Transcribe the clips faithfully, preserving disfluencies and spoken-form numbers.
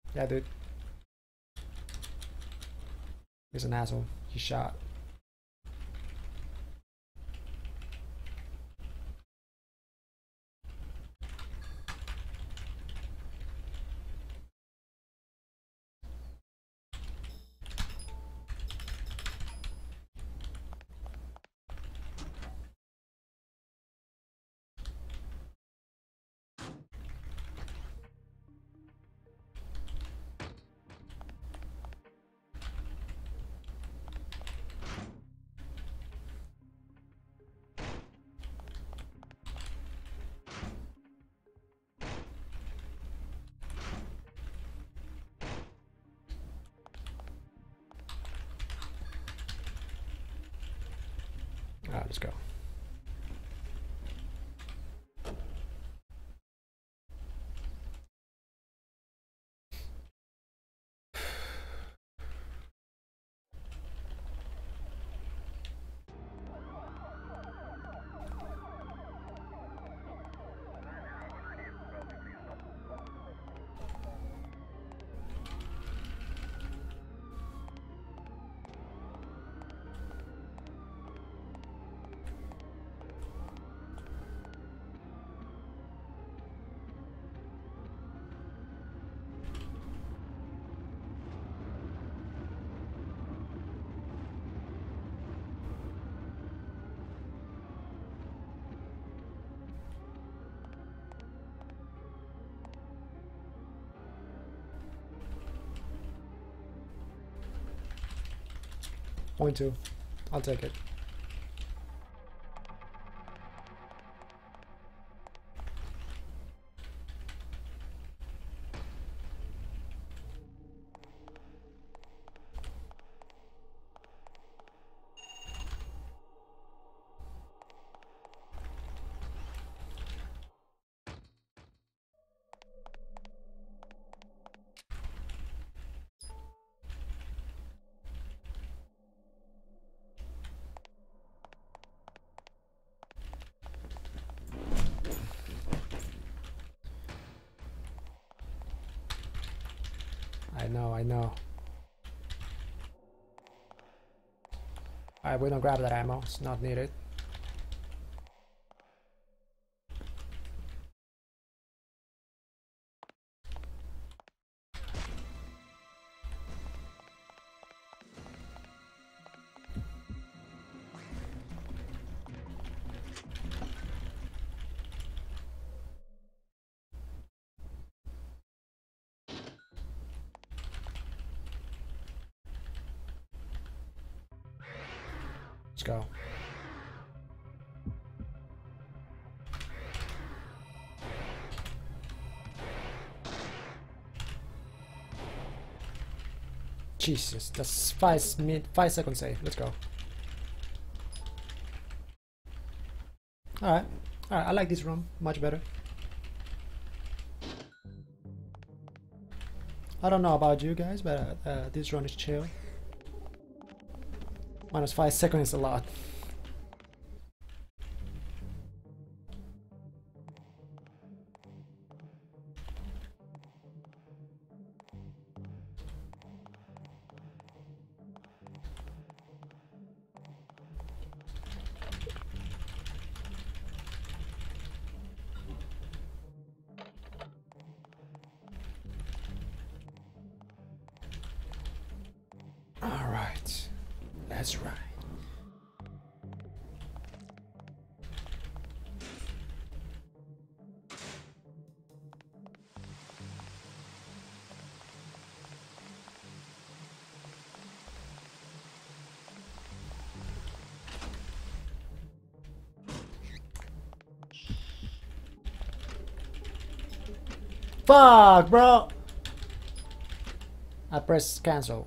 Yeah, dude. He's an asshole. He shot. Alright, let's go. Point two. I'll take it. I know, I know. Alright, we don't grab that ammo. It's not needed. Let's go. Jesus, that's five mid five seconds save. Let's go. Alright. Alright, I like this room much better. I don't know about you guys, but uh, uh, this run is chill. Minus five seconds is a lot. Alright. That's right. Fuck, bro! I press cancel.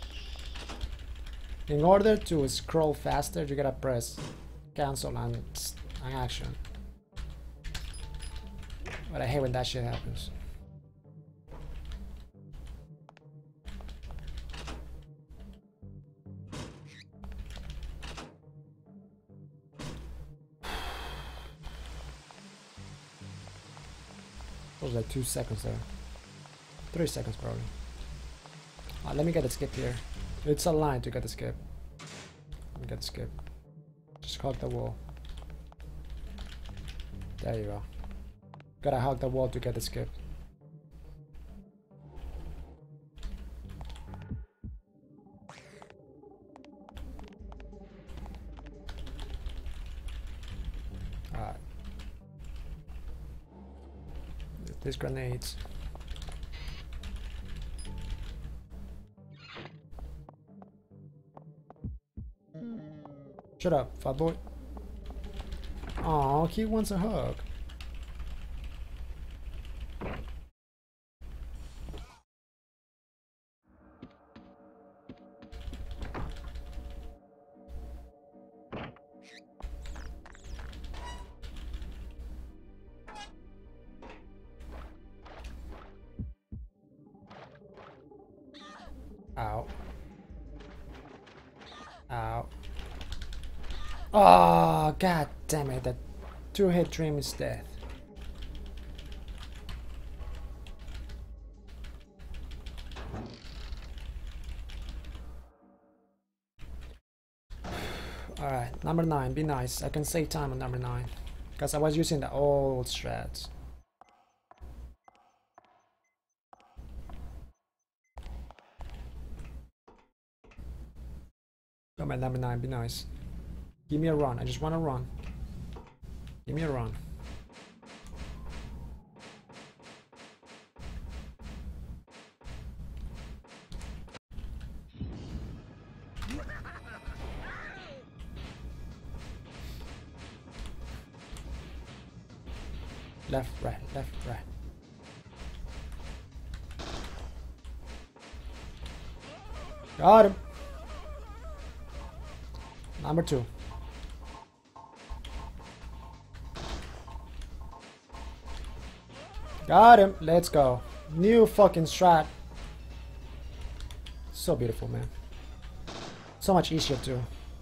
In order to scroll faster, you gotta press cancel and, and action. But I hate when that shit happens. That was like two seconds there. Three seconds probably. Uh, let me get the skip here. It's a line to get the skip. Let me get the skip. Just hug the wall. There you go. Gotta hug the wall to get the skip. Alright. These grenades. Shut up, fat boy. Aw, he wants a hug. Ow. Ow. Oh, god damn it, that two-hit dream is death. Alright, number nine, be nice. I can save time on number nine. Because I was using the old strats. Come on, number nine, be nice. Give me a run. I just want to run. Give me a run. Left, right, left, right. Got him. Number two. Got him. Let's go. New fucking strat. So beautiful, man. So much easier too.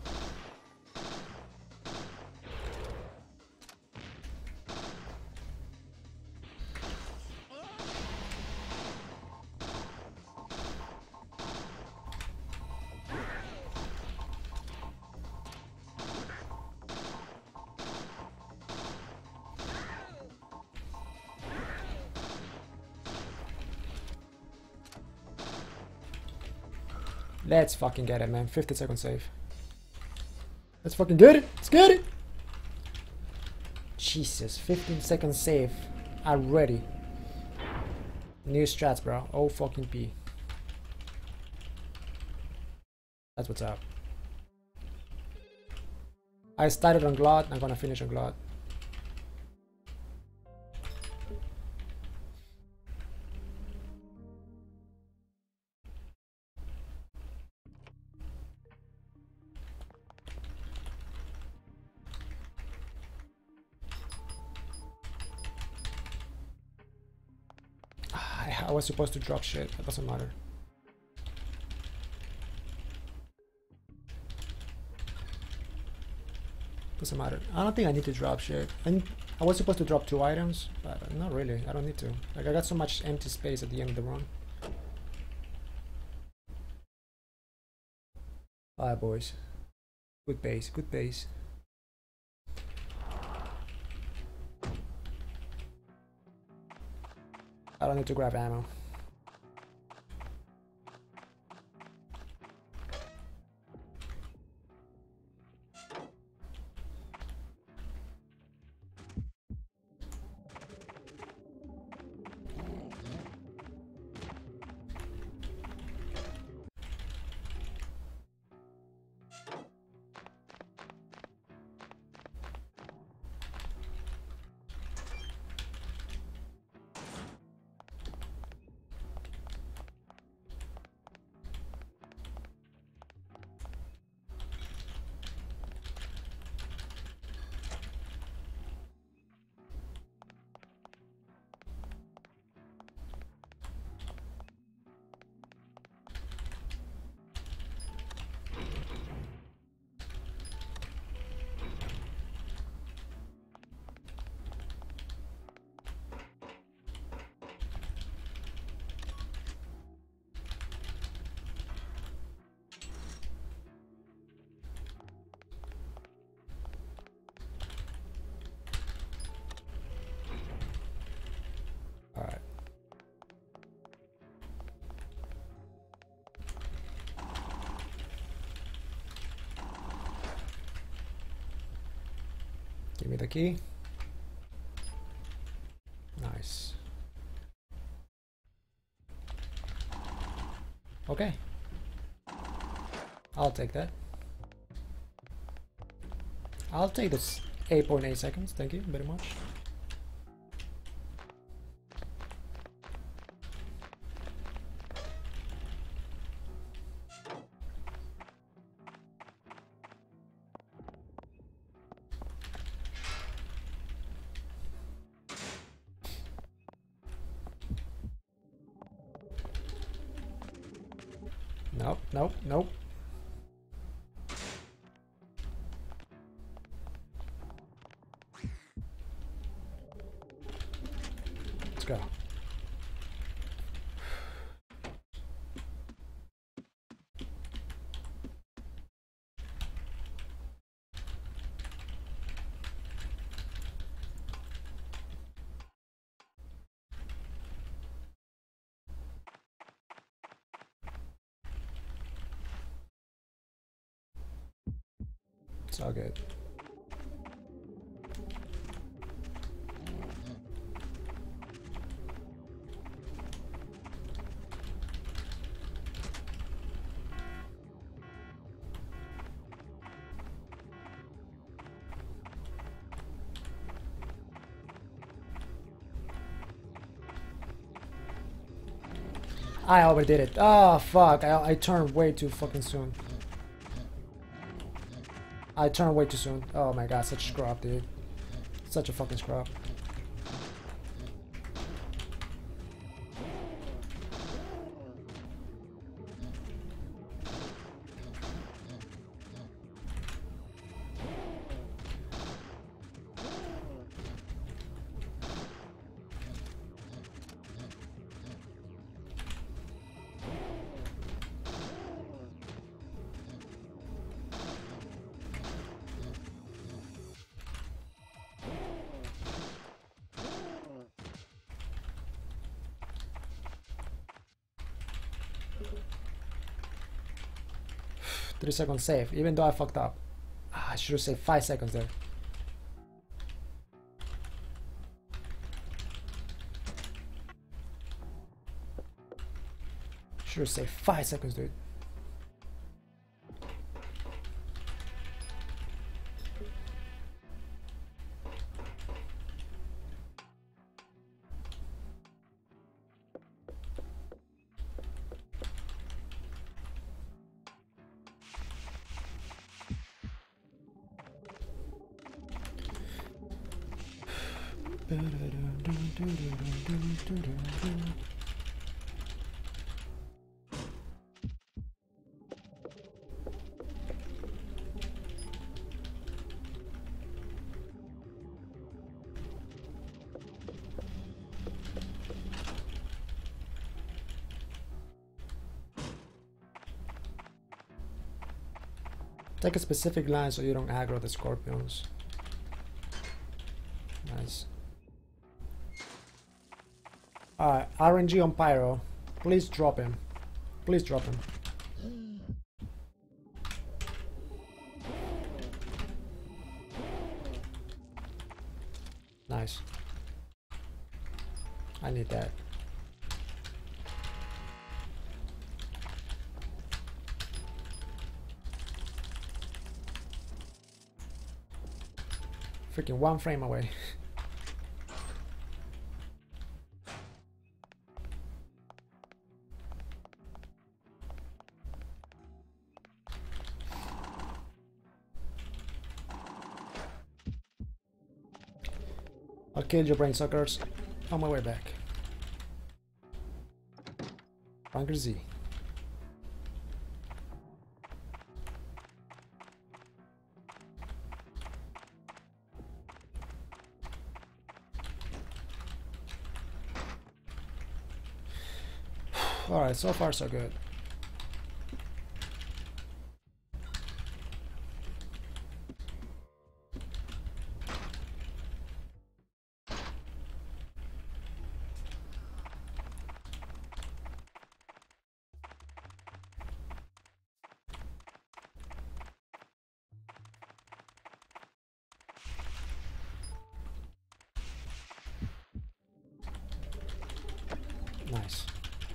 Let's fucking get it, man. fifty second save. Let's fucking get it. Let's get it. Jesus, fifteen second save already. New strats, bro. Oh fucking P. That's what's up. I started on Glot. I'm gonna finish on Glot. I was supposed to drop shit. It doesn't matter. Doesn't matter. I don't think I need to drop shit. I, I was supposed to drop two items, but not really. I don't need to. Like, I got so much empty space at the end of the run. Alright, boys. Good base. Good base. I don't need to grab ammo. me the key. Nice. Okay. I'll take that. I'll take this eight point eight seconds. Thank you very much. Nope, nope, nope. Let's go. It's all good. I overdid it. Oh fuck, I, I turned way too fucking soon. I turned way too soon. Oh my god, such a scrub, dude. Such a fucking scrub. Three seconds save, even though I fucked up. Ah, I should have saved five seconds there. Should have saved five seconds, dude. Take a specific line so you don't aggro the scorpions. Nice. Alright, R N G on Pyro. Please drop him. Please drop him. Nice. I need that. Freaking one frame away. I'll kill your brain suckers on my way back. Bunker Z. Alright, so far so good. Nice.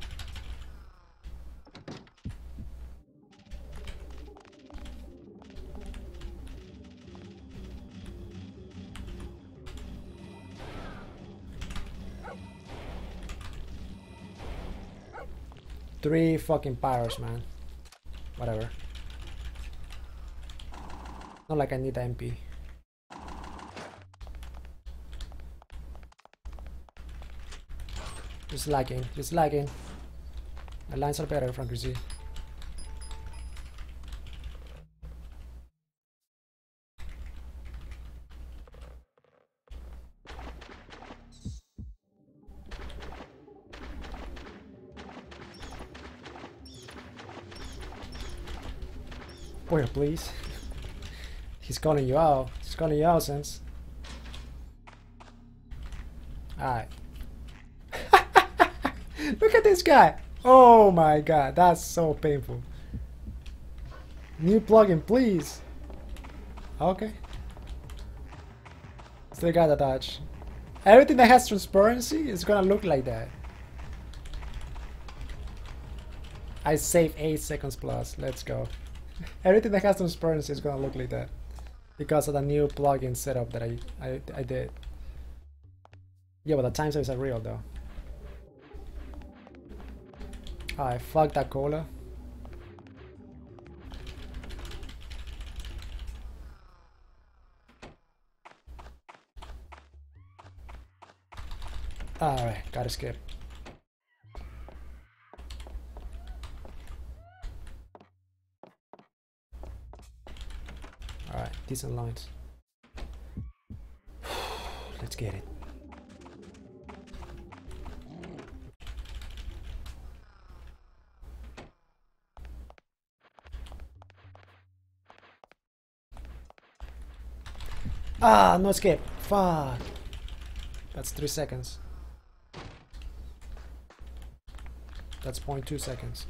Three fucking pyros, man. Whatever. Not like I need the M P. Just lagging, just lagging. My lines are better, Frank Z. Where, please? He's calling you out. He's calling you out, Sense. Alright. Look at this guy. Oh my god, that's so painful. New plugin, please. Okay. Still got a dodge. Everything that has transparency is gonna look like that. I saved eight seconds plus. Let's go. Everything that has transparency is gonna look like that because of the new plugin setup that I I, I did. Yeah, but the time saves are real though. Alright, fuck that cola. Alright, gotta skip. Alright, decent lines. Let's get it. Ah, no escape. Fuck. That's three seconds. That's zero point two seconds.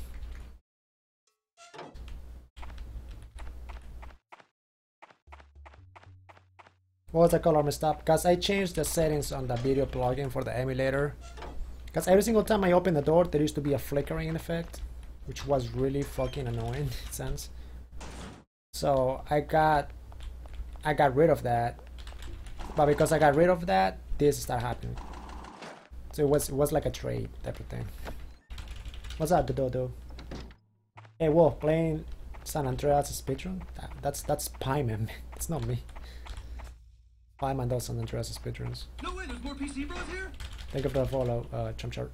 What was the color messed up? Because I changed the settings on the video plugin for the emulator. Because every single time I open the door, there used to be a flickering effect, which was really fucking annoying in a sense. So I got, I got rid of that. But because I got rid of that, this started happening. So it was, it was like a trade type of thing. What's up, Dodo? Hey, Wolf, playing San Andreas' speedrun? That, that's that's Pyman. It's not me. Pyman does San Andreas' speedruns. No way, there's more P C bros here? Thank you for the follow, uh, Chump Chart.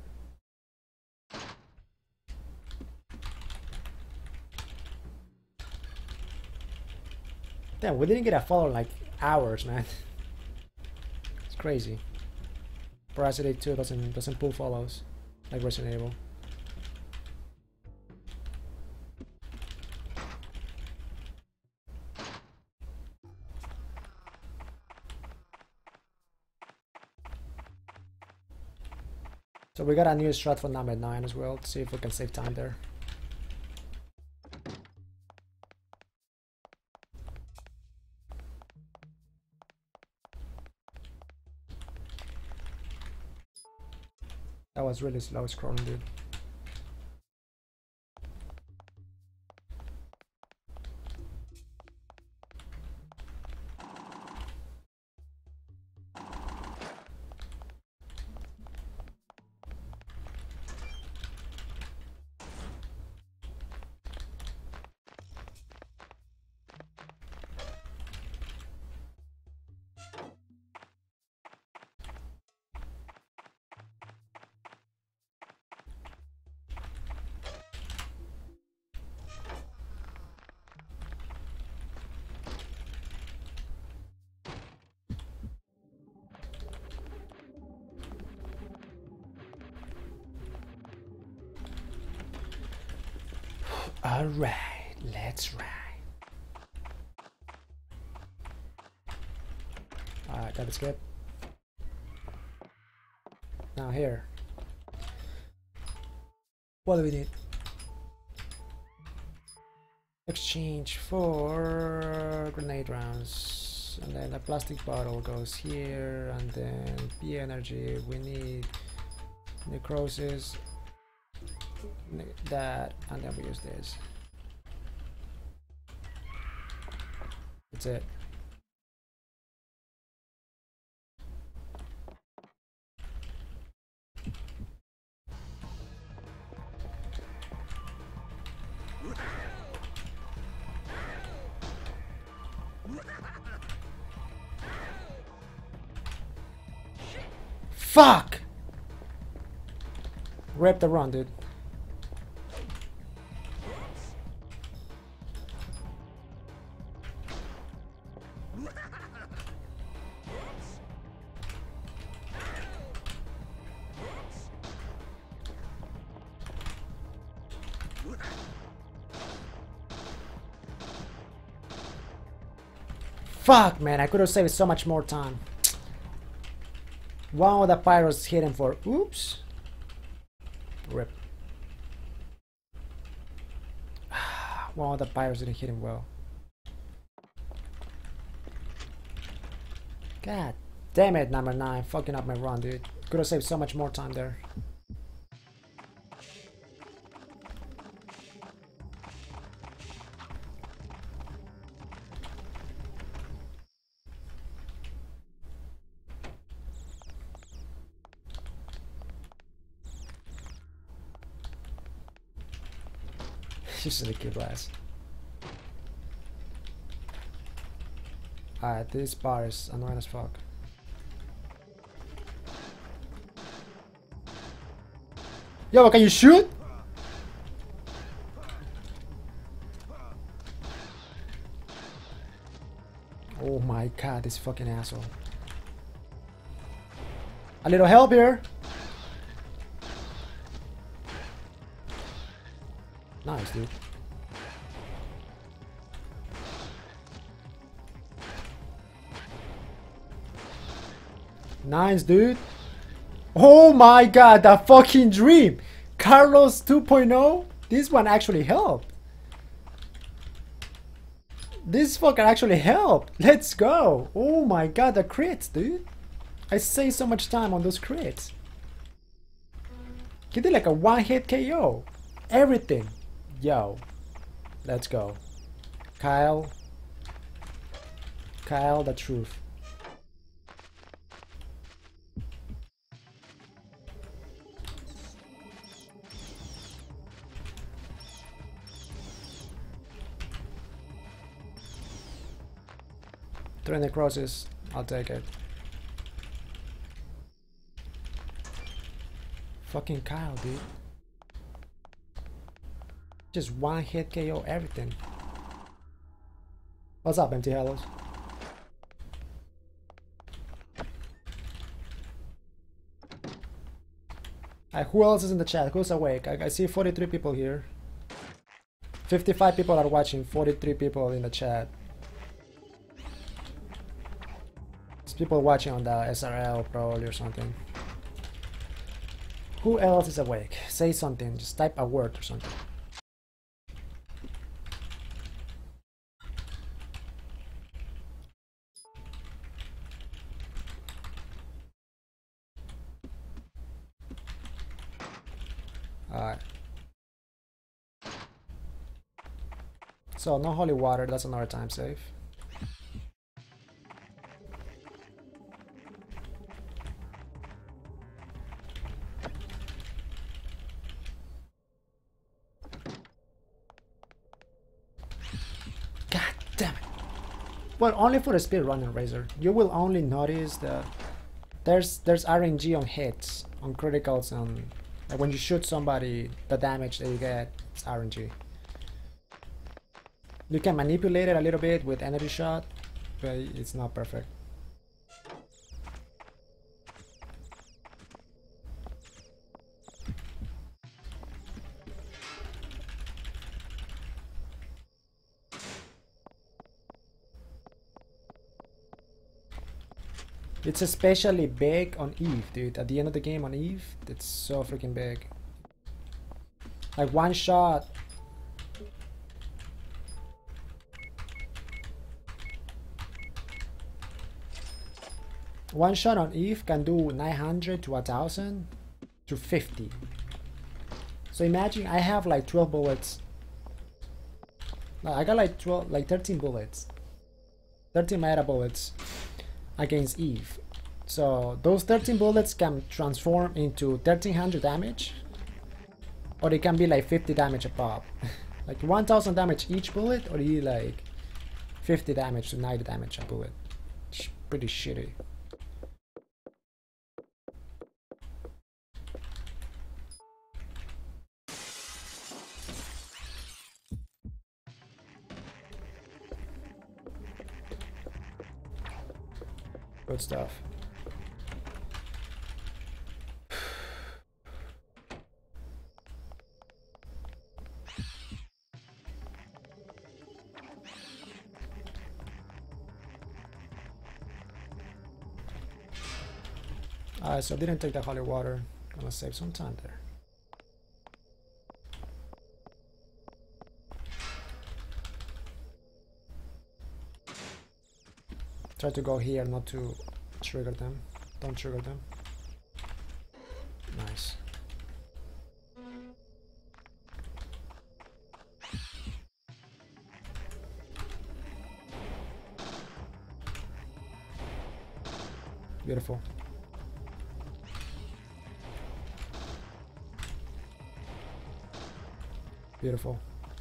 Damn, we didn't get a follow in like hours, man. It's crazy. Parasite two doesn't doesn't pull follows like Resident Evil. So we got a new strat for number nine as well, to see if we can save time there. That was really slow scrolling, dude. Alright, let's ride. Alright, gotta skip. Now here. What do we need? Exchange for grenade rounds. And then a plastic bottle goes here, and then P energy. We need Necrosis. Ne that, and then we use this. That's it. Fuck! Rip the run, dude. Fuck, man, I could have saved so much more time. One of the pyros hit him for oops. Rip. One of the pyros didn't hit him well. God damn it, number nine. Fucking up my run, dude. Could have saved so much more time there. Just a kill blast. Alright, this bar is annoying as fuck. Yo, can you shoot? Oh my god, this fucking asshole. A little help here. Nice, dude. Nice, dude. Oh my god, that fucking dream. Carlos two point oh. This one actually helped. This fucking actually helped. Let's go. Oh my god, the crits, dude. I saved so much time on those crits. He did like a one hit K O. Everything. Yo, let's go. Kyle. Kyle, the truth. Three necrosis, I'll take it. Fucking Kyle, dude. Just one hit K O everything. What's up, Empty Hellos? Uh, who else is in the chat? Who's awake? I, I see forty-three people here. fifty-five people are watching, forty-three people in the chat. There's people watching on the S R L probably or something. Who else is awake? Say something, just type a word or something. Alright. So, no holy water, that's another time save. God damn it. Well, only for a speed running Razor. You will only notice that there's there's R N G on hits, on criticals, and like when you shoot somebody, the damage that you get, it's R N G. You can manipulate it a little bit with energy shot, but it's not perfect. It's especially big on Eve, dude. At the end of the game on Eve, it's so freaking big. Like one shot. One shot on Eve can do nine hundred to one thousand to fifty. So imagine I have like twelve bullets. No, I got like twelve, like thirteen bullets. thirteen meta bullets against Eve. So those thirteen bullets can transform into thirteen hundred damage, or it can be like fifty damage a pop. Like one thousand damage each bullet, or you like fifty damage to ninety damage a bullet. It's pretty shitty. Good stuff. Alright, so I didn't take the holy water. Gonna save some time there. Try to go here, not to trigger them. Don't trigger them. Nice. Beautiful. Beautiful.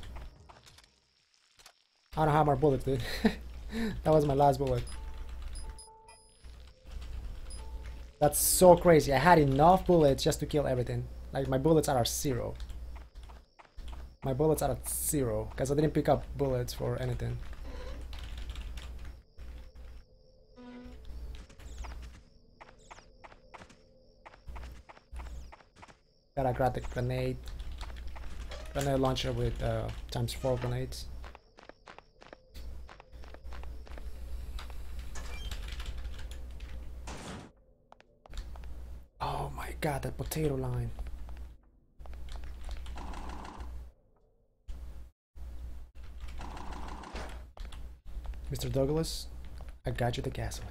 I don't have more bullets, dude. That was my last bullet. That's so crazy. I had enough bullets just to kill everything. Like my bullets are at zero. My bullets are at zero because I didn't pick up bullets for anything. Gotta grab the grenade. Grenade launcher with uh, times four grenades. Oh my god, that potato line. Mister Douglas, I got you the gasoline.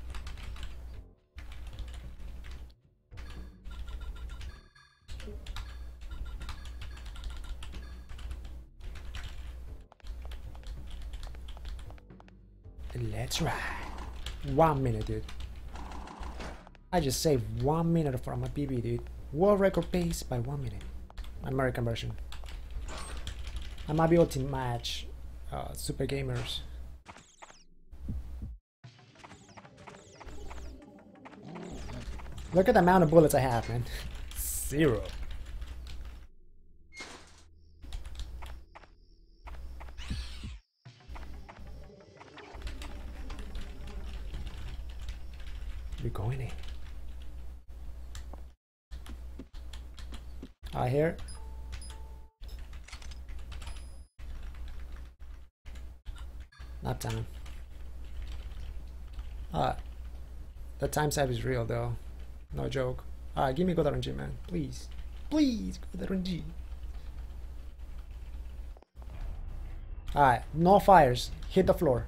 Let's ride. One minute, dude. I just saved one minute from my P B, dude. World record pace by one minute. American version. I might be able to match uh, super gamers. Look at the amount of bullets I have, man. Zero. We're going in. I hear. Nap time. Ah, the time save is real though. No joke. Alright, give me good R N G, man. Please. Please, good R N G. Alright, no fires. Hit the floor.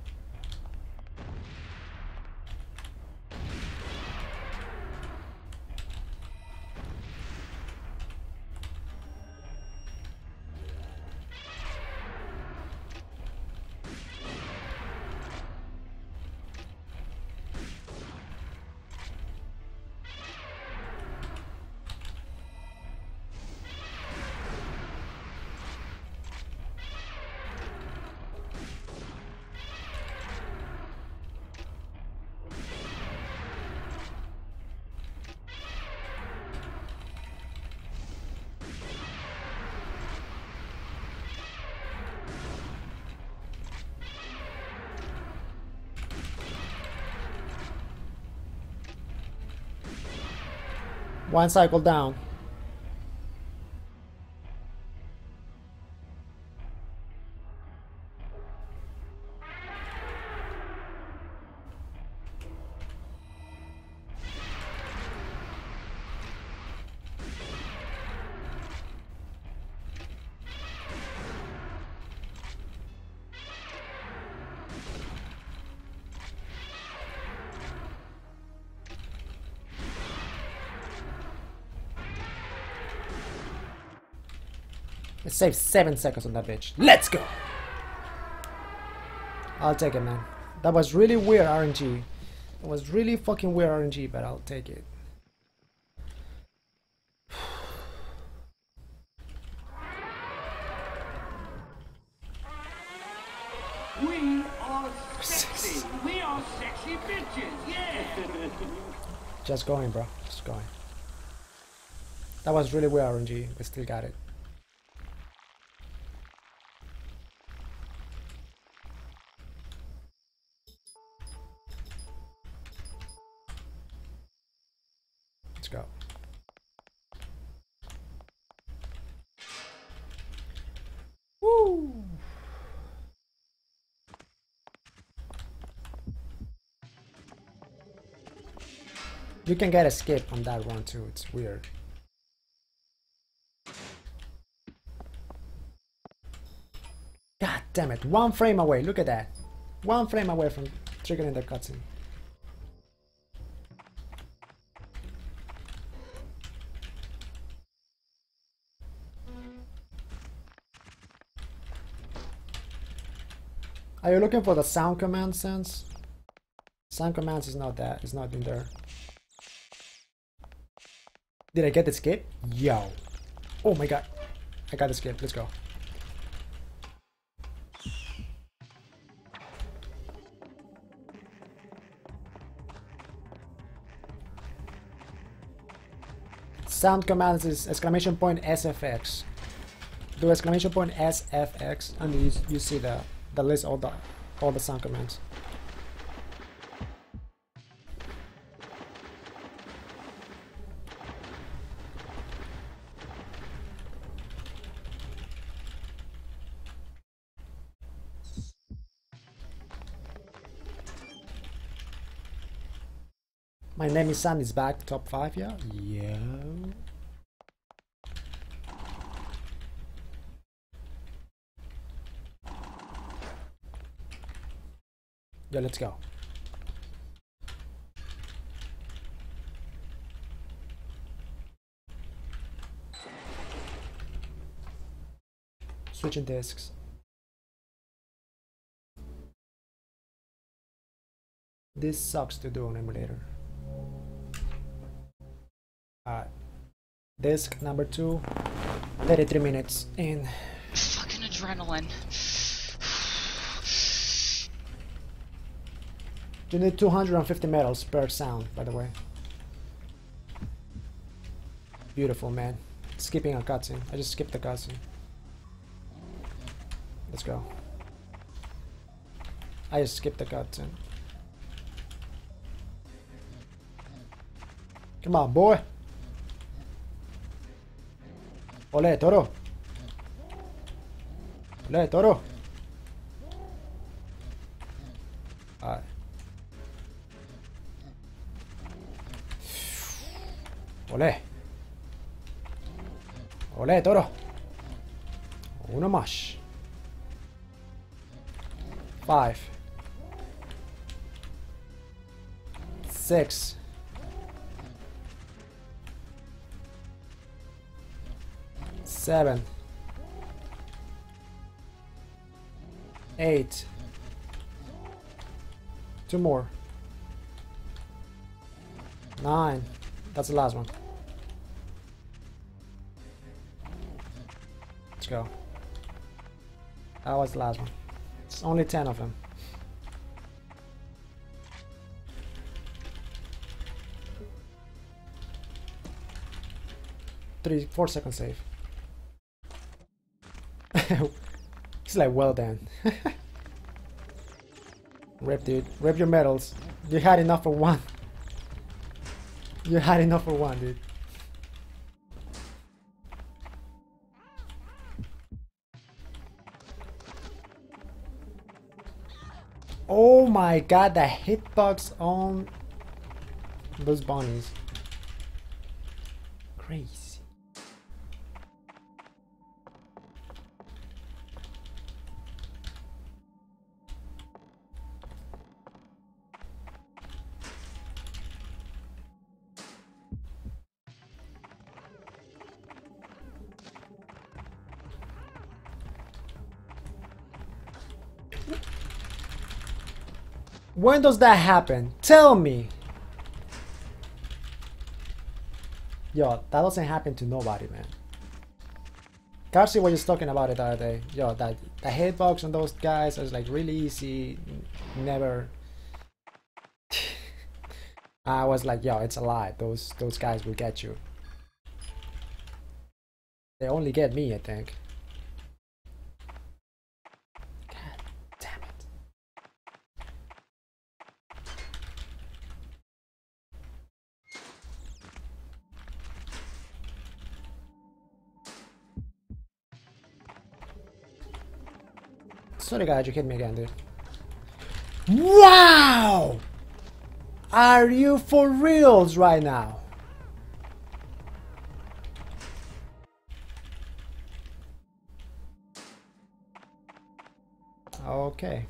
One cycle down. Let's save seven seconds on that bitch. Let's go! I'll take it, man. That was really weird R N G. That was really fucking weird R N G, but I'll take it. We are sexy. We are sexy bitches. Yeah. Just going, bro. Just going. That was really weird R N G. We still got it. Let's go. Woo! You can get a skip on that one too. It's weird. God damn it. One frame away. Look at that. One frame away from triggering the cutscene. Are you looking for the sound command sense? Sound commands is not that. It's not in there. Did I get the skip? Yo. Oh my god. I got the skip. Let's go. Sound commands is exclamation point S F X. Do exclamation point S F X and you, you see the, the list all the all the sound commands. My name is Sam is back, top five, yeah? Yeah. Yeah, let's go. Switching discs. This sucks to do on emulator. Alright. Disc number two. thirty-three minutes in. Fucking adrenaline. You need two hundred fifty medals per sound, by the way. Beautiful, man. Skipping a cutscene. I just skipped the cutscene. Let's go. I just skipped the cutscene. Come on, boy. Ole, toro. Ole, toro. Alright. Ole. Ole, toro. Uno más. Five. Six. Seven. Eight. Two more. Nine. That's the last one. Let's go. That was the last one. It's only ten of them. Three, four seconds save. It's like, well done. Rip, dude. Rip your medals. You had enough for one. You had enough for one, dude. Oh my god, the hitbox on those bunnies. Crazy. When does that happen? Tell me. Yo, that doesn't happen to nobody, man. Karsi was just talking about it the other day. Yo, that the hitbox on those guys is like really easy. Never. I was like, yo, it's a lie. Those those guys will get you. They only get me, I think. God damn it. Sorry guys, you hit me again, dude. Wow! Are you for reals right now? Okay.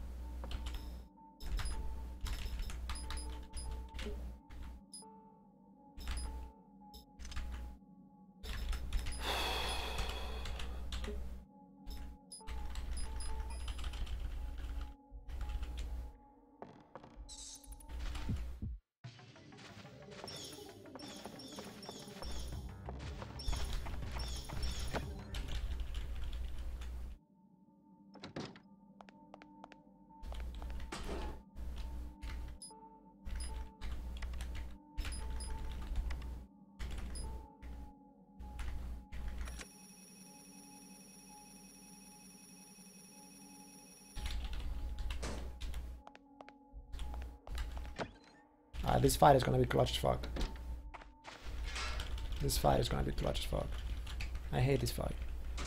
Uh, this fight is gonna be clutch as fuck. This fight is gonna be clutch as fuck. I hate this fight.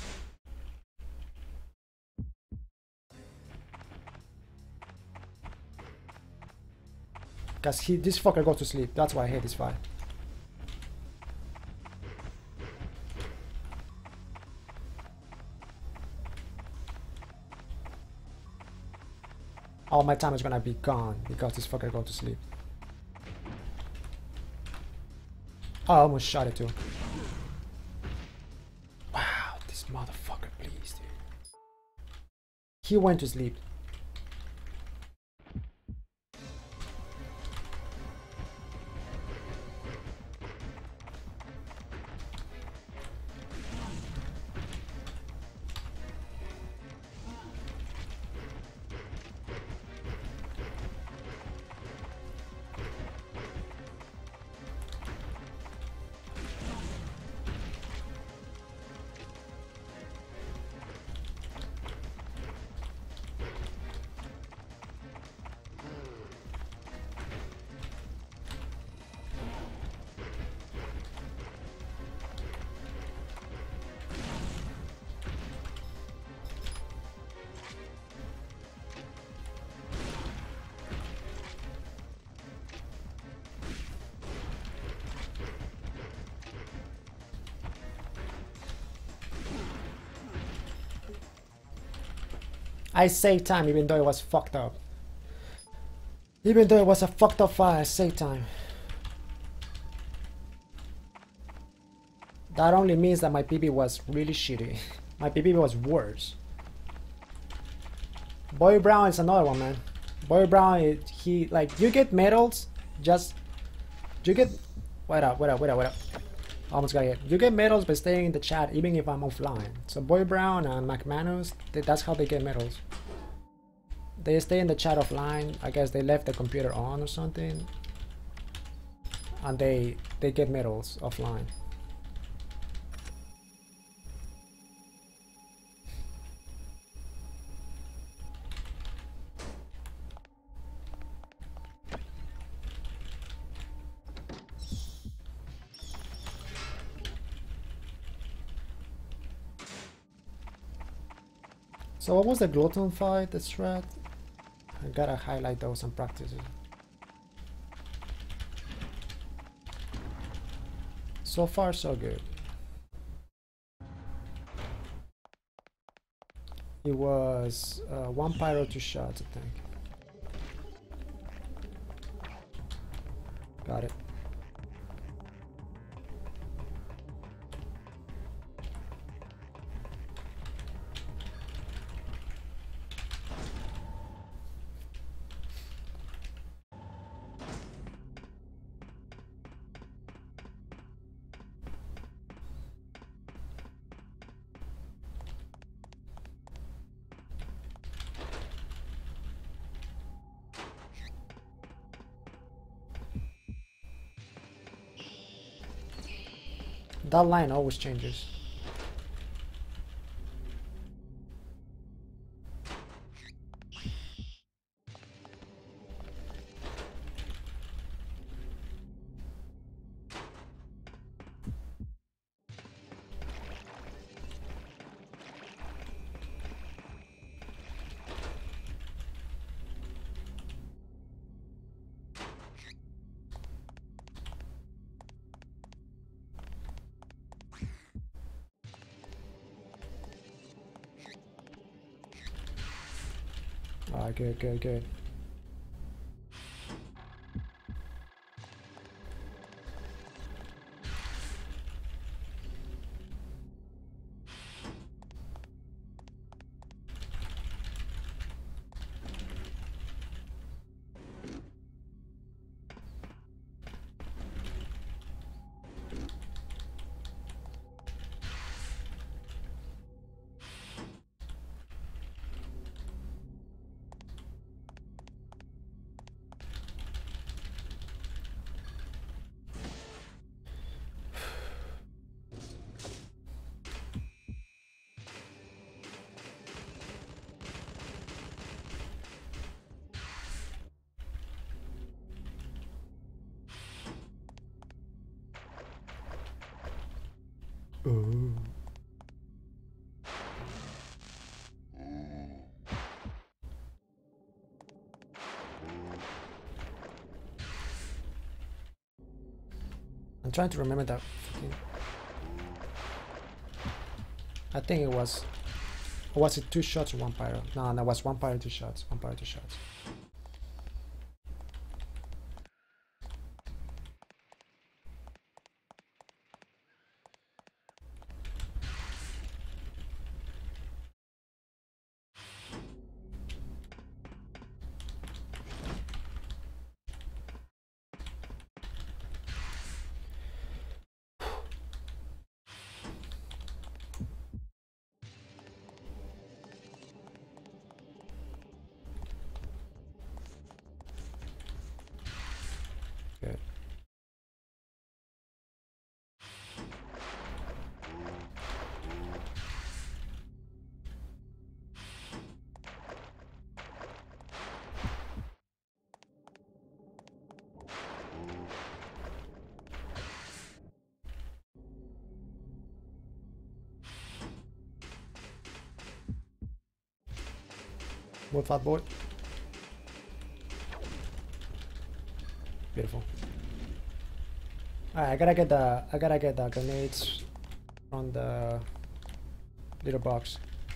Cause he, this fucker goes to sleep. That's why I hate this fight. All my time is gonna be gone because this fucker goes to sleep. Oh, I almost shot it too. Wow, this motherfucker, please, dude. He went to sleep. I saved time even though it was fucked up. Even though it was a fucked up fight, I saved time. That only means that my P B was really shitty. My P B was worse. Boy Brown is another one, man. Boy Brown, he, like, you get medals, just, you get, wait up, wait up, wait up, wait up. Almost got it. You get medals by staying in the chat even if I'm offline. So Boy Brown and McManus, they, that's how they get medals. They stay in the chat offline. I guess they left the computer on or something. And they they get medals offline. So what was the glutton fight, the strat? I gotta highlight those and practice it. So far so good. It was uh, one pyro, two shots, I think. Got it. That line always changes. Alright, good, good, good. Ooh. I'm trying to remember that. Fucking... I think it was. Or was it two shots or one pyro? No, no, it was one pyro, two shots. One pyro, two shots. Good. More flat board. Beautiful. Alright, I gotta get the I gotta get the grenades on the little box.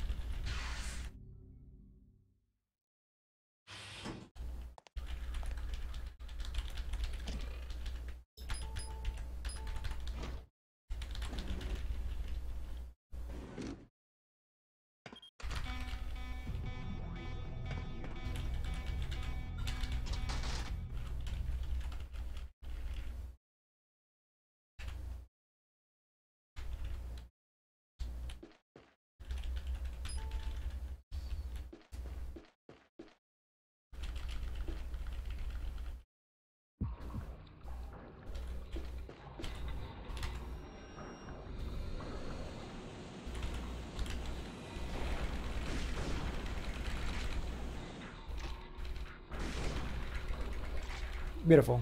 Beautiful.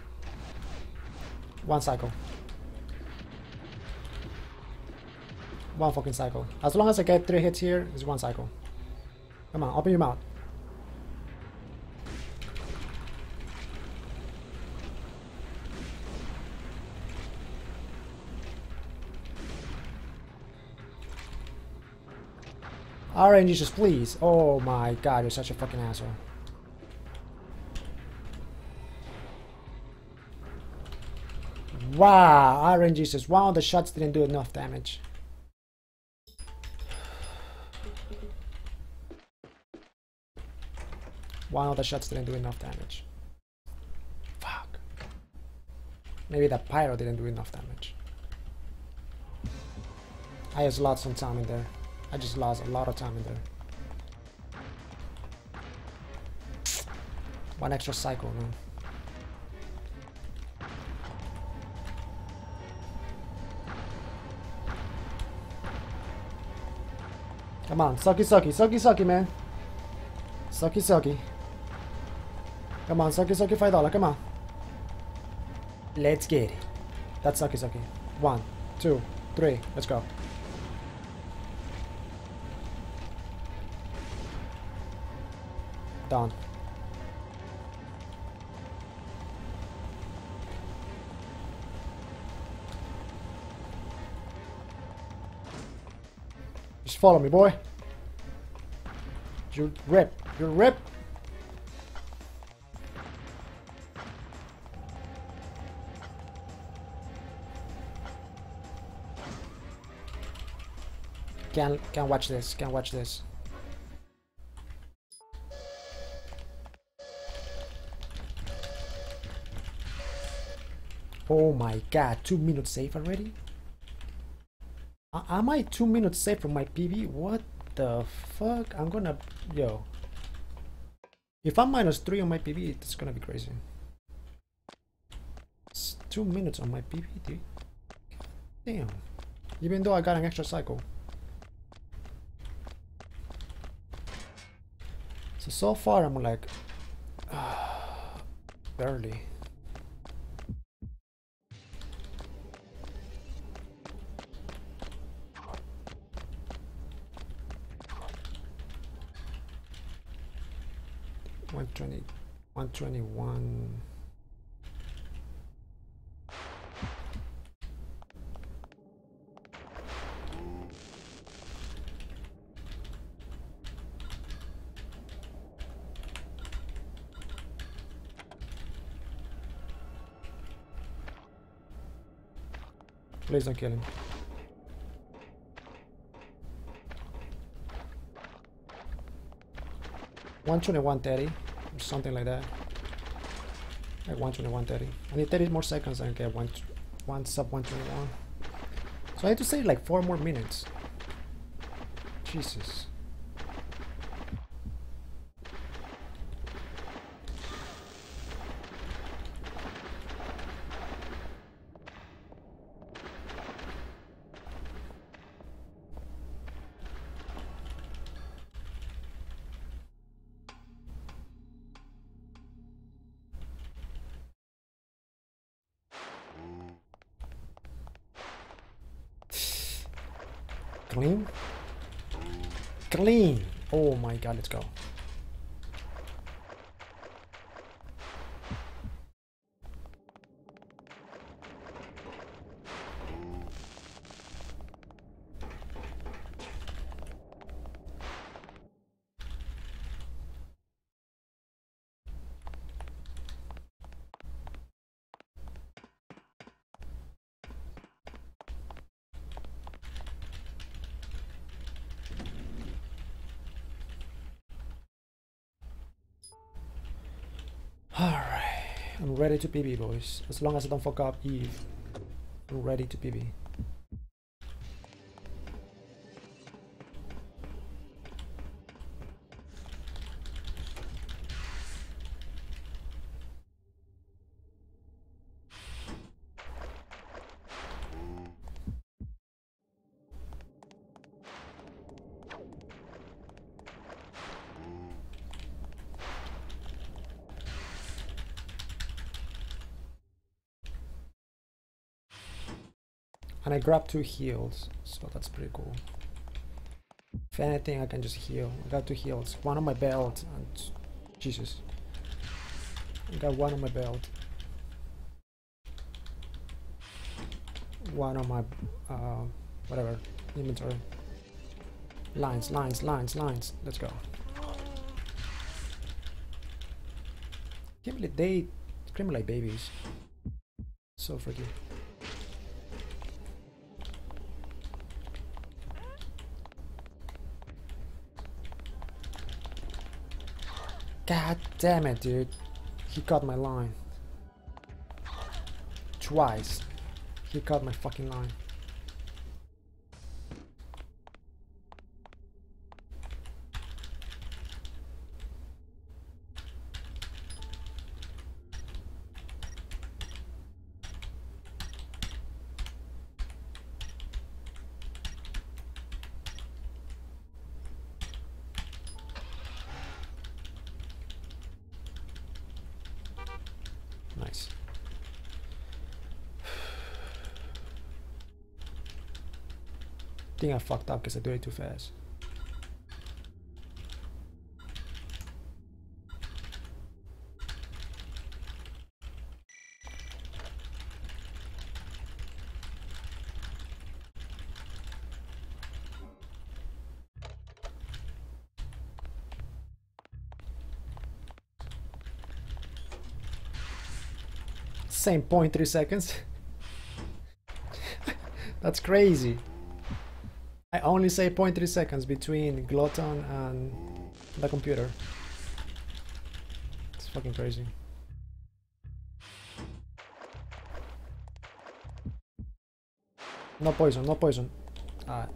One cycle. One fucking cycle. As long as I get three hits here, it's one cycle. Come on, open your mouth. R N G just please. Oh my god, you're such a fucking asshole. Wow, R N G says one of the shots didn't do enough damage. One of the shots didn't do enough damage. Fuck. Maybe the pyro didn't do enough damage. I just lost some time in there. I just lost a lot of time in there. One extra cycle, man. Come on, sucky, sucky, sucky, sucky, man. Sucky, sucky. Come on, sucky, sucky, five dollar. Come on. Let's get it. That's sucky, sucky. One, two, three. Let's go. Done. Just follow me, boy. You rip. You rip. Can't can't watch this. Can't watch this. Oh my god, two minutes safe already? Uh, am I two minutes safe from my P V? What the fuck? I'm gonna... Yo. If I'm minus three on my P V, it's gonna be crazy. It's two minutes on my P V, dude. Damn. Even though I got an extra cycle. So, so far I'm like... Uh, barely. one twenty, one twenty-one. Please don't kill him. one twenty-one thirty, something like that. Like one twenty-one thirty. I need thirty more seconds and get one, one sub one twenty-one. So I have to say like four more minutes. Jesus. Clean? Clean! Oh my god, let's go. Alright, I'm ready to P B, boys. As long as I don't fuck up Eve, I'm ready to P B. And I grabbed two heals, so that's pretty cool. If anything, I can just heal. I got two heals. One on my belt, and Jesus. I got one on my belt. One on my, uh, whatever, inventory. Lines, lines, lines, lines. Let's go. Can't believe they scream like babies. So freaky. God damn it, dude. He cut my line. Twice. He cut my fucking line. think I fucked up because I do it too fast. Same point three seconds. That's crazy. I only say zero point three seconds between Glutton and the computer. It's fucking crazy. No poison, no poison. Alright.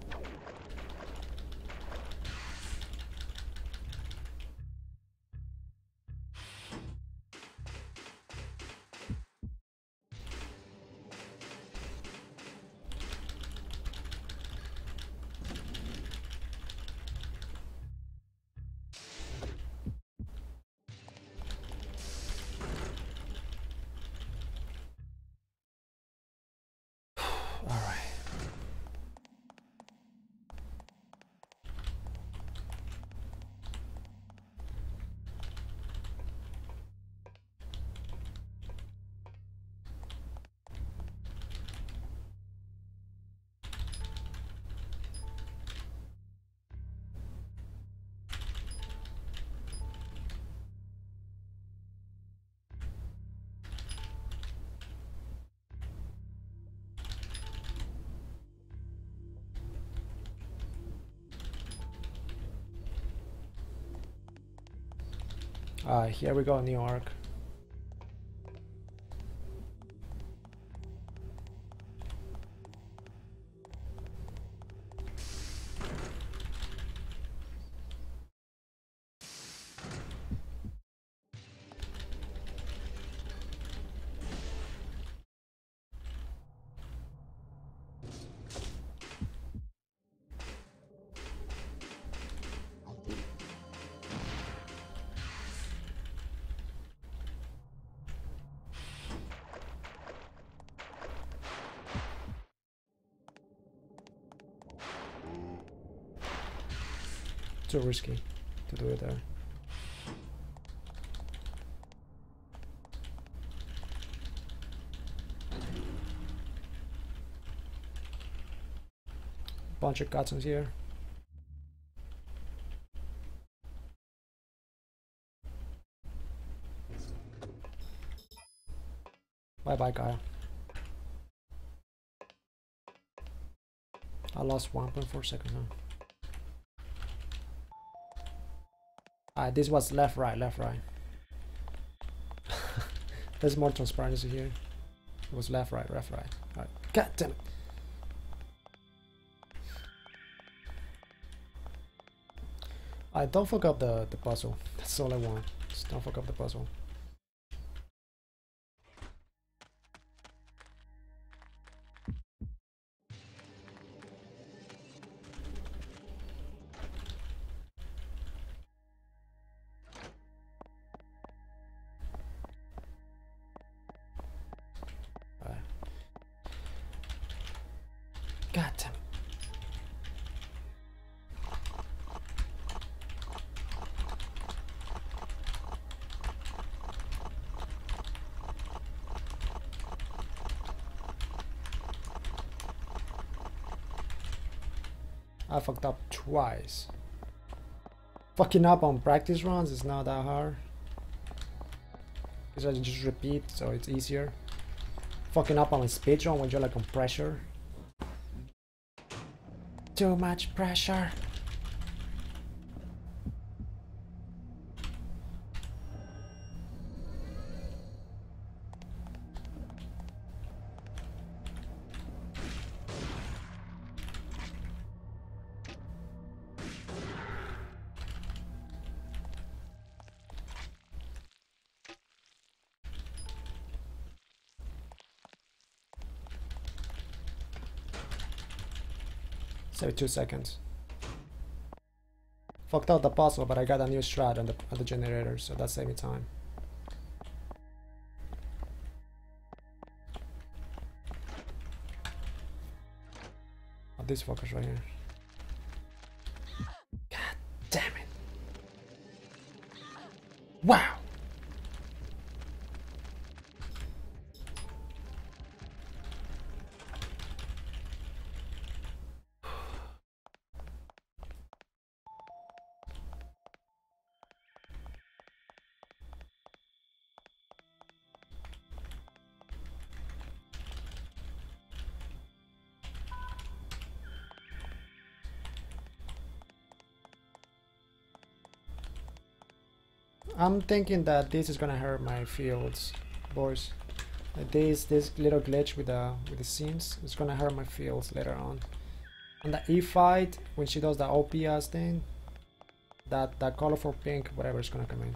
Alright, here we go, New York. Too risky to do it there. Bunch of cutscenes here. Bye bye, Kyle. I lost one point four seconds now. Ah, this was left, right, left, right. There's more transparency here. It was left, right, left, right. Alright. God damn it. I don't fuck up the, the puzzle. That's all I want. Just don't fuck up the puzzle. God damn it. I fucked up twice. Fucking up on practice runs is not that hard. Because I just repeat, so it's easier. Fucking up on a speed run when you're like on pressure. Too much pressure. seventy-two seconds. Fucked out the puzzle, but I got a new strat on the, on the generator, so that saved me time. Oh, this fucker's right here. God damn it. Wow. I'm thinking that this is gonna hurt my fields, boys. Like this this little glitch with the with the scenes is gonna hurt my fields later on. And the E fight, when she does the O P S thing, that that colorful pink, whatever, is gonna come in.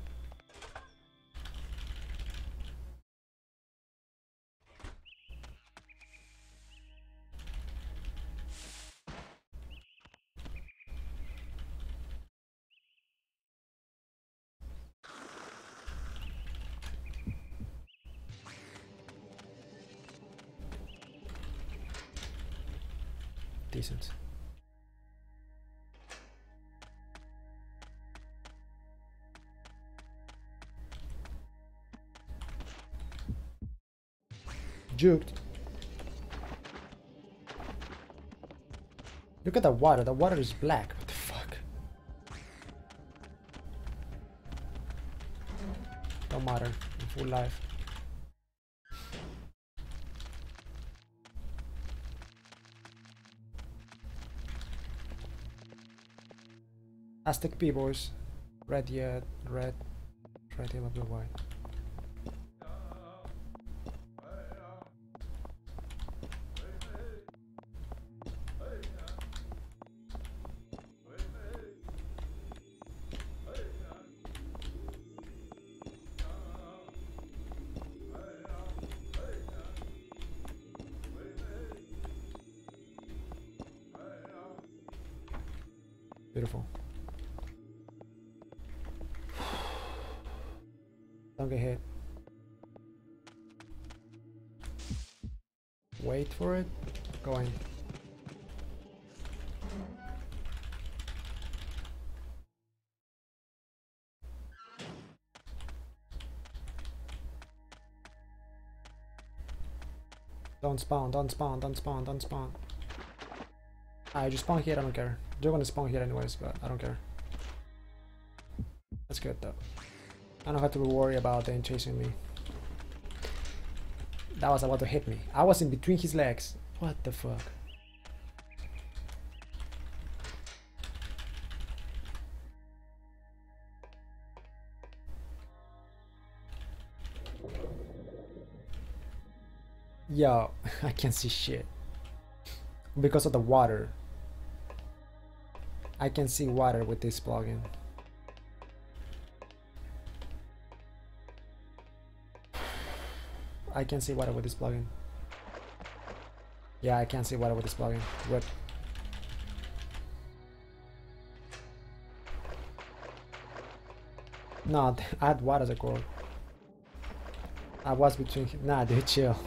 Decent. Juked. Look at the water. The water is black. What the fuck? Don't matter. I'm full life. Aztec P, boys. Red yet, red, red, yellow, blue, white. Beautiful. Don't get hit. Wait for it. Going. Don't spawn, don't spawn, don't spawn, don't spawn. I just spawn here, I don't care. They're gonna spawn here anyways, but I don't care. That's good though. I don't have to worry about them chasing me. That was about to hit me. I was in between his legs. What the fuck? Yo, I can't see shit. Because of the water. I can see water with this plugin. I can see water with this plugin. Yeah, I can see water with this plugin. Rip. No, add water as a core. I was between. Nah, dude, chill.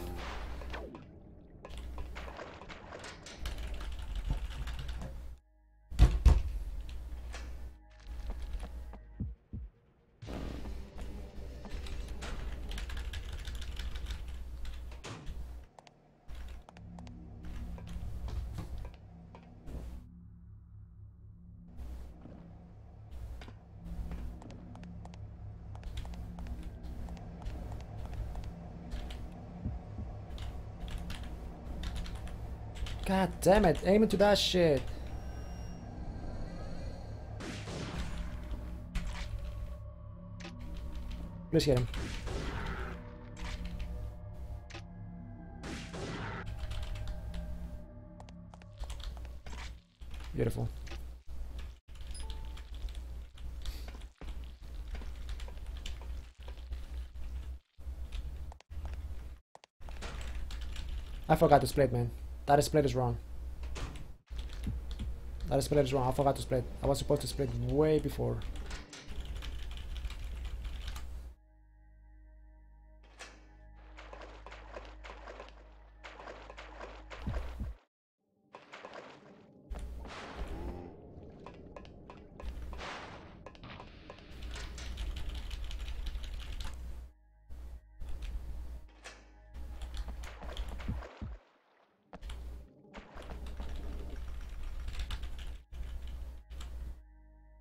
God damn it, aim into that shit. Please hit him. Beautiful. I forgot to split, man. That split is wrong. That split is wrong. I forgot to split. I was supposed to split way before.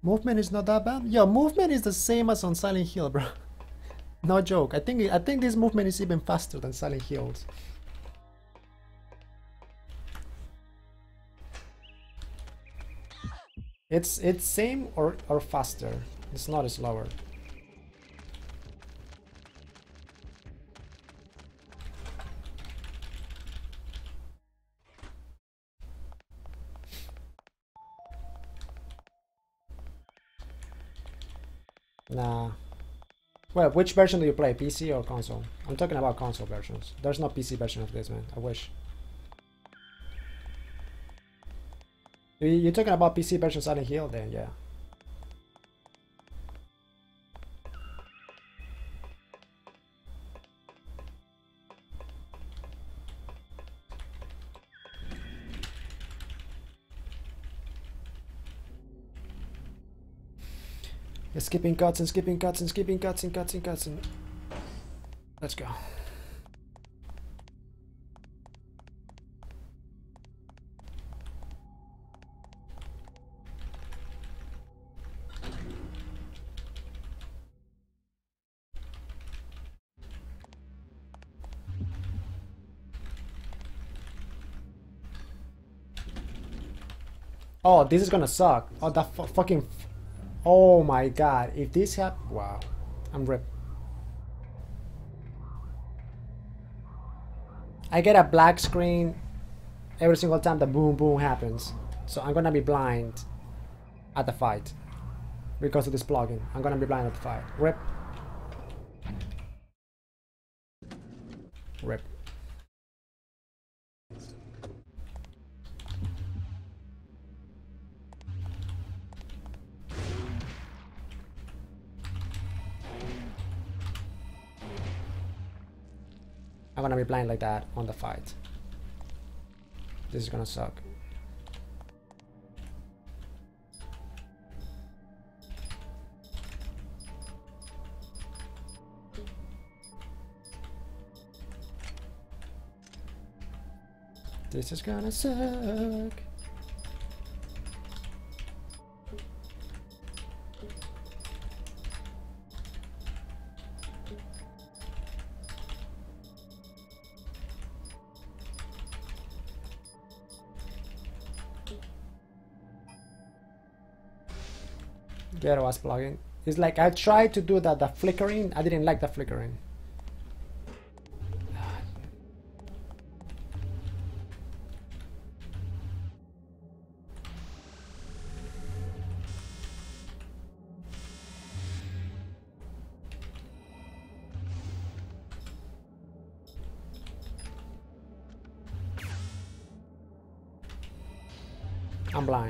Movement is not that bad. Yo, movement is the same as on Silent Hill, bro. No joke. I think I think this movement is even faster than Silent Hill's. It's it's same or or faster. It's not slower. Nah. Well, which version do you play? P C or console? I'm talking about console versions. There's no P C version of this, man. I wish. You're talking about P C version Silent Hill, then yeah. Skipping cuts and skipping cuts and skipping cuts and cuts and cuts and let's go. Oh, this is gonna suck. Oh, that fu fucking. F oh my god. If this hap- wow. I'm ripped. I get a black screen every single time the boom boom happens. So I'm gonna be blind at the fight. Because of this plugin. I'm gonna be blind at the fight. Rip. Rip. I'm gonna be blind like that on the fight. This is gonna suck. This is gonna suck. Ghetto ass plugin. It's like I tried to do that, the flickering. I didn't like the flickering. I'm blind.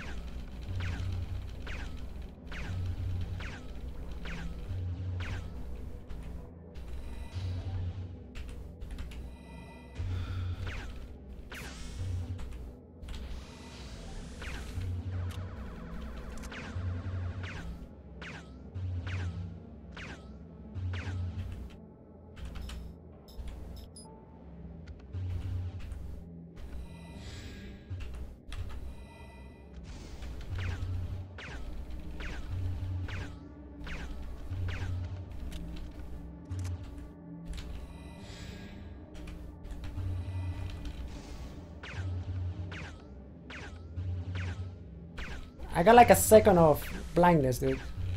I got like a second of blindness, dude.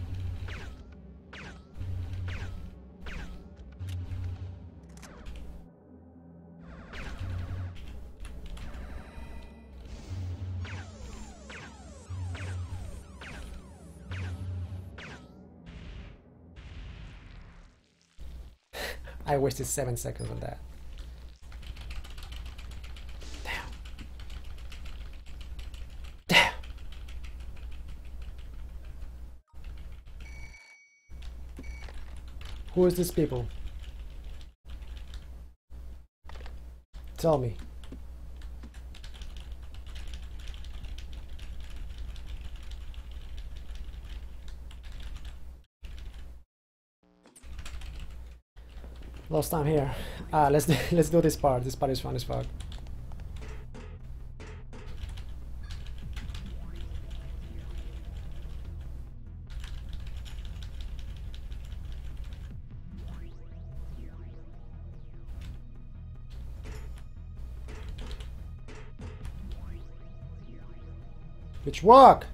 I wasted seven seconds on that. Who is this people? Tell me. Lost time here. Ah, let's do, let's do this part. This part is fun as fuck. Bitch, walk!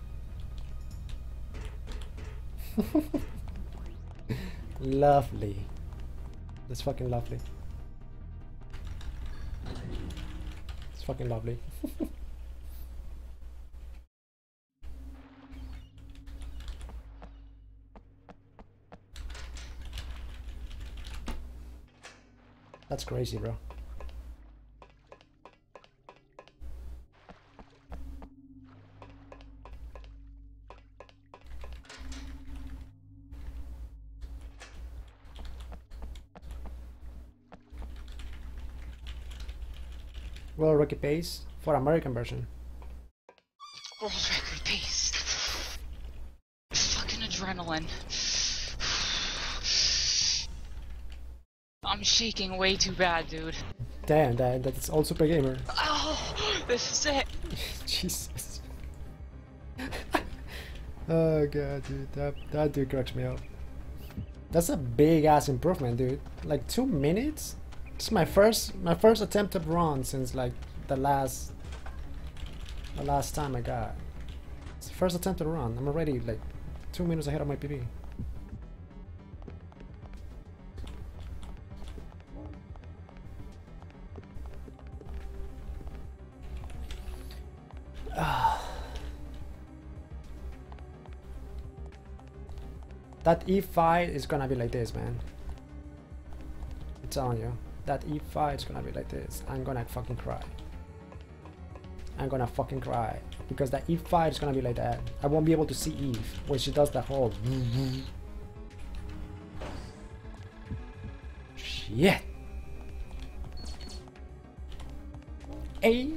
Lovely. That's fucking lovely. It's fucking lovely. That's crazy, bro. World record pace for American version. World record pace. Fucking adrenaline. I'm shaking way too bad, dude. Damn, that that's all Super Gamer. Oh, this is it. Jesus. Oh god, dude, that that dude cracks me up. That's a big ass improvement, dude. Like two minutes. It's my first my first attempted run since like the last the last time I got. It's the first attempted run. I'm already like two minutes ahead of my P B. That E fight is gonna be like this, man. I'm telling you. That E fight is gonna be like this. I'm gonna fucking cry. I'm gonna fucking cry. Because that E fight is gonna be like that. I won't be able to see Eve when she does that whole shit. Hey.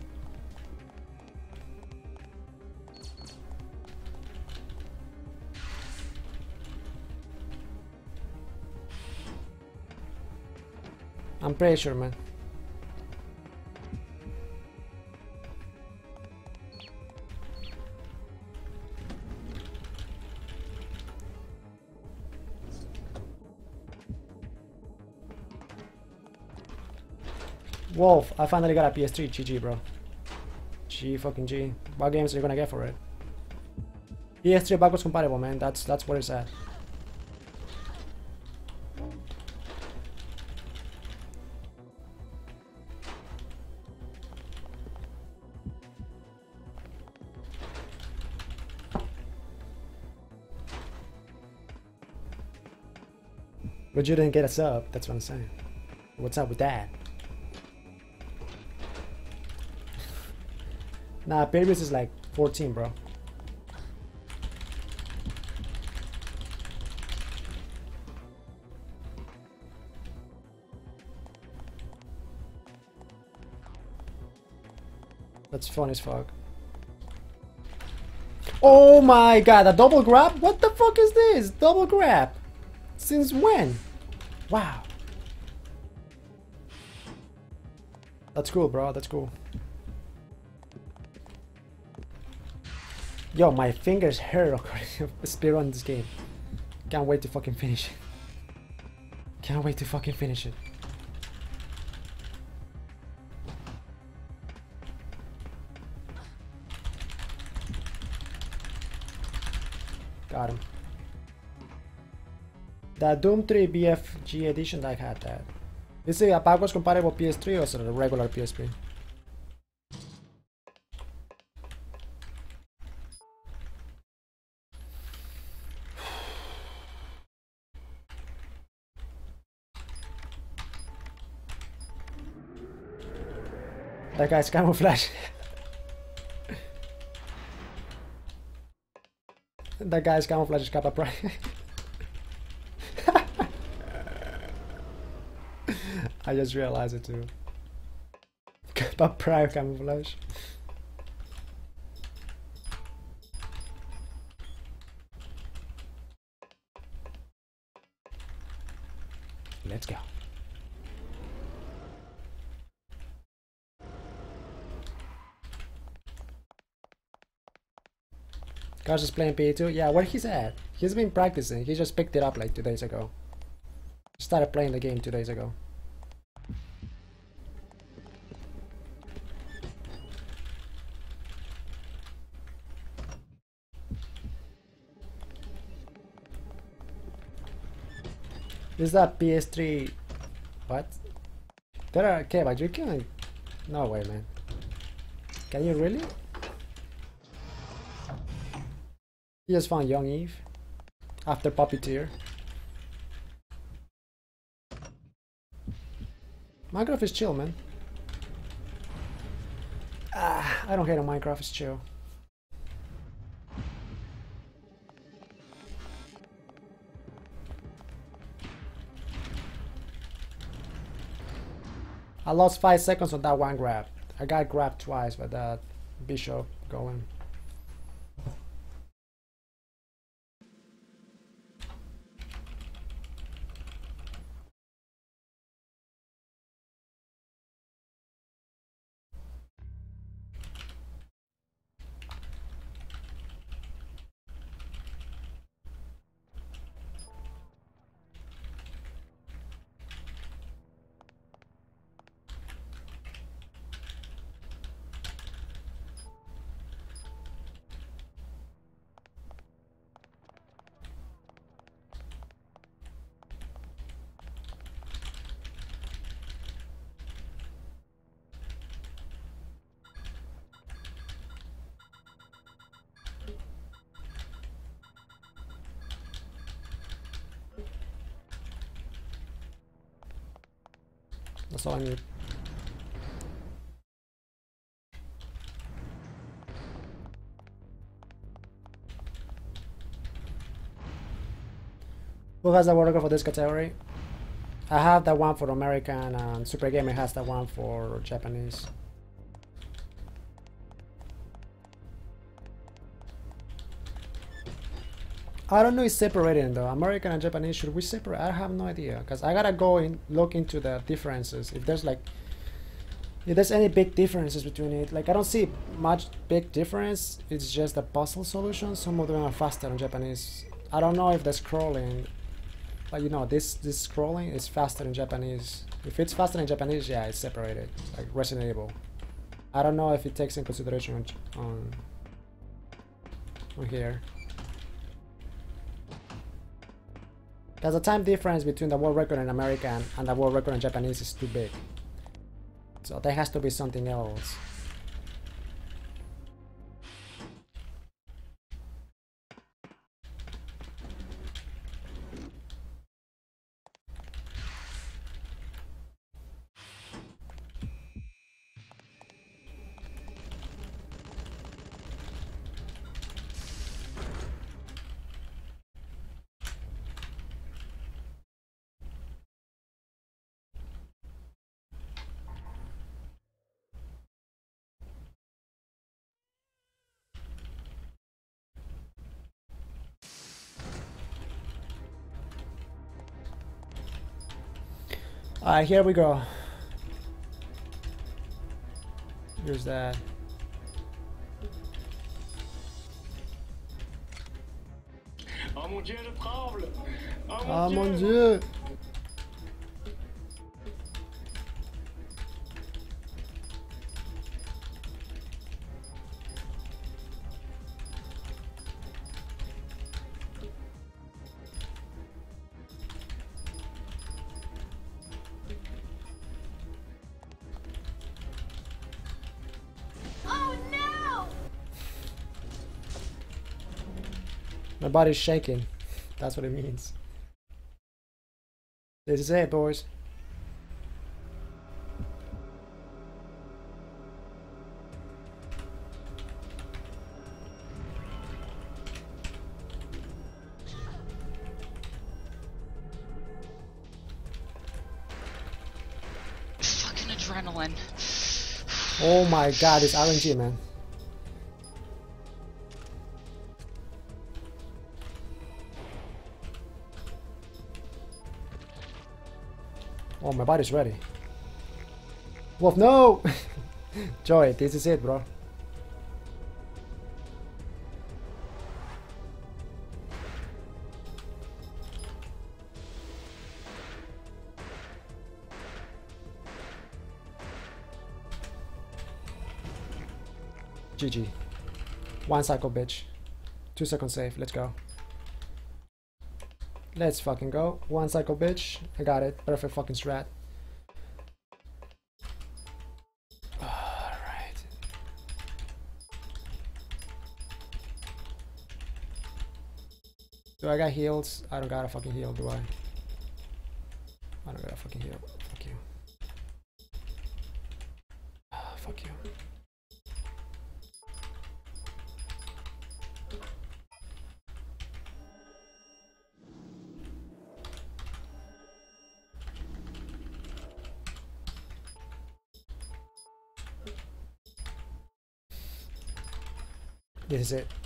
I'm pretty sure, man. Wolf, I finally got a P S three. G G, bro. G fucking G. What games are you gonna get for it? P S three backwards compatible, man. That's that's where it's at. But you didn't get a sub, that's what I'm saying. What's up with that? Nah, Paris is like fourteen, bro. That's fun as fuck. Oh my god, a double grab? What the fuck is this? Double grab? Since when? Wow. That's cool, bro. That's cool. Yo, my fingers hurt speedrun this game. Can't wait to fucking finish it. Can't wait to fucking finish it. Got him. The Doom three B F G edition, I had that. Is it a backwards compatible P S three or is it a regular P S P? That guy's camouflage. That guy's camouflage is Kappa Prime. I just realized it too. Kappa Prime camouflage. Let's go. Cars is playing P A two. Yeah, where he's at? He's been practicing. He just picked it up like two days ago. Started playing the game two days ago. Is that P S three? What? There are okay, but you can. No way, man. Can you really? You just found Young Eve after Puppeteer. Minecraft is chill, man. Ah, I don't hate on Minecraft, it's chill. I lost five seconds on that one grab. I got grabbed twice by that bishop going. That's all I need. Who has the water for this category? I have that one for American, and Super Gamer has that one for Japanese. I don't know it's separating though. American and Japanese, should we separate? I have no idea, because I gotta go and look into the differences. If there's like, if there's any big differences between it. Like I don't see much big difference. It's just the puzzle solution. Some of them are faster in Japanese. I don't know if the scrolling, like you know, this this scrolling is faster in Japanese. If it's faster in Japanese, yeah, it's separated, like Resident Evil. I don't know if it takes in consideration on on, on here. Because the time difference between the world record in American and the world record in Japanese is too big. So there has to be something else. Alright, here we go. Here's that. Oh mon Dieu, le tremble! Oh Ah mon mon Dieu! dieu! Oh no! My body's shaking. That's what it means. This is it, boys. Fucking adrenaline. Oh my god, it's R N G, man. Oh, my body's ready. Wolf, no! Joy, this is it, bro. G G. One cycle, bitch. Two seconds safe. Let's go. Let's fucking go. One cycle, bitch. I got it. Perfect fucking strat. Alright. Do I got heals? I don't got a fucking heal, do I? I don't got a fucking heal. Fuck you. Ah, fuck you. This is it.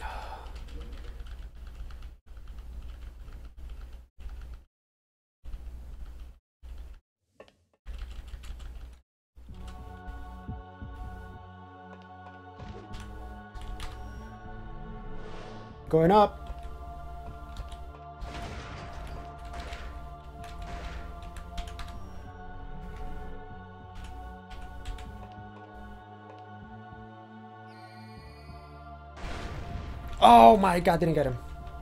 Going up. Oh my god, didn't get him.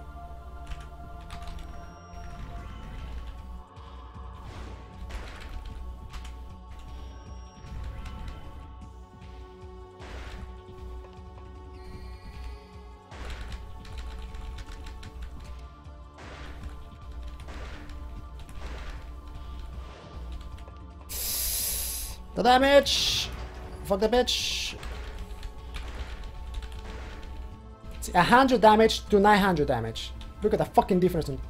The damage! Fuck the bitch! It's one hundred damage to nine hundred damage. Look at the fucking difference. In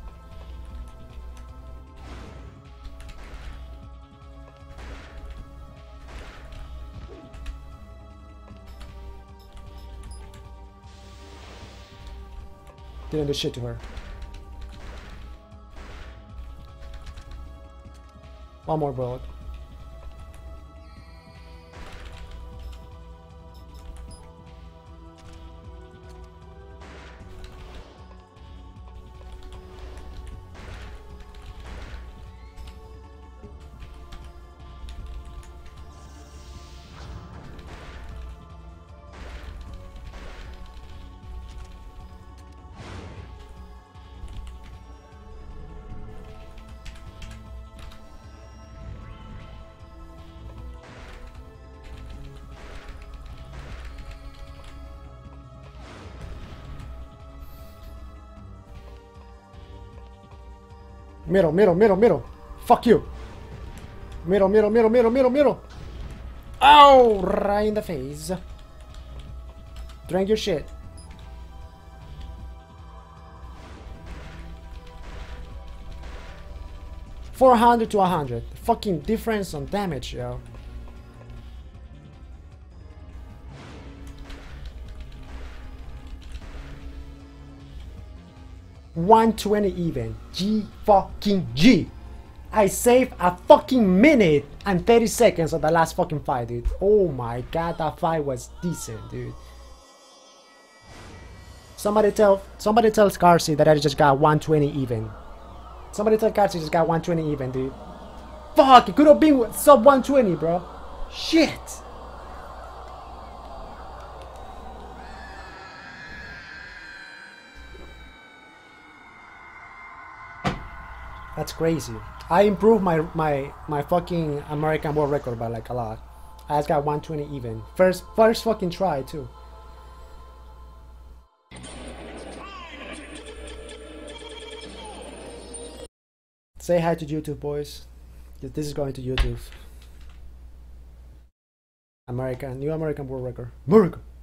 Didn't do shit to her. One more bullet. Middle, middle, middle, middle. Fuck you. Middle, middle, middle, middle, middle, middle. Oh, right in the face. Drink your shit. four hundred to one hundred. Fucking difference on damage, yo. one twenty even. G fucking G. I saved a fucking minute and thirty seconds of the last fucking fight, dude. Oh my god, that fight was decent, dude. Somebody tell somebody tell Scarcy that I just got one twenty even. Somebody tell Scarcy just got one twenty even, dude. Fuck, it could have been sub one twenty, bro. Shit. That's crazy. I improved my my my fucking American world record by like a lot. I just got one twenty even. First first fucking try too. Say hi to YouTube, boys. This is going to YouTube. American, new American world record. America.